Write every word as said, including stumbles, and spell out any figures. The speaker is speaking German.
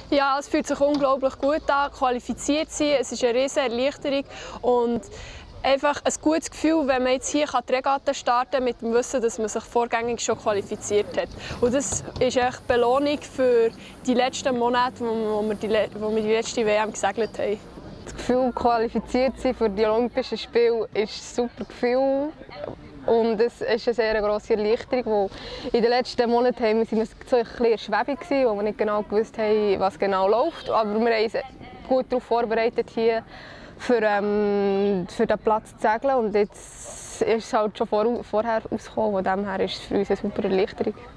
Ja, es fühlt sich unglaublich gut an, qualifiziert zu sein. Es ist eine riesige Erleichterung und einfach ein gutes Gefühl, wenn man jetzt hier die Regatta starten kann, mit dem Wissen, dass man sich vorgängig schon qualifiziert hat. Und das ist echt die Belohnung für die letzten Monate, wo wir die, wo wir die letzte W M gesegelt haben. Das Gefühl, qualifiziert zu sein für die Olympischen Spiele, ist ein super Gefühl. Und es ist eine sehr grosse Erleichterung, weil in den letzten Monaten waren wir so ein bisschen in Schwebung, wo wir nicht genau gewusst haben, was genau läuft. Aber wir haben uns gut darauf vorbereitet, hier für, ähm, für den Platz zu segeln. Und jetzt ist es halt schon vor, vorher rausgekommen. Von dem her ist es für uns eine super Erleichterung.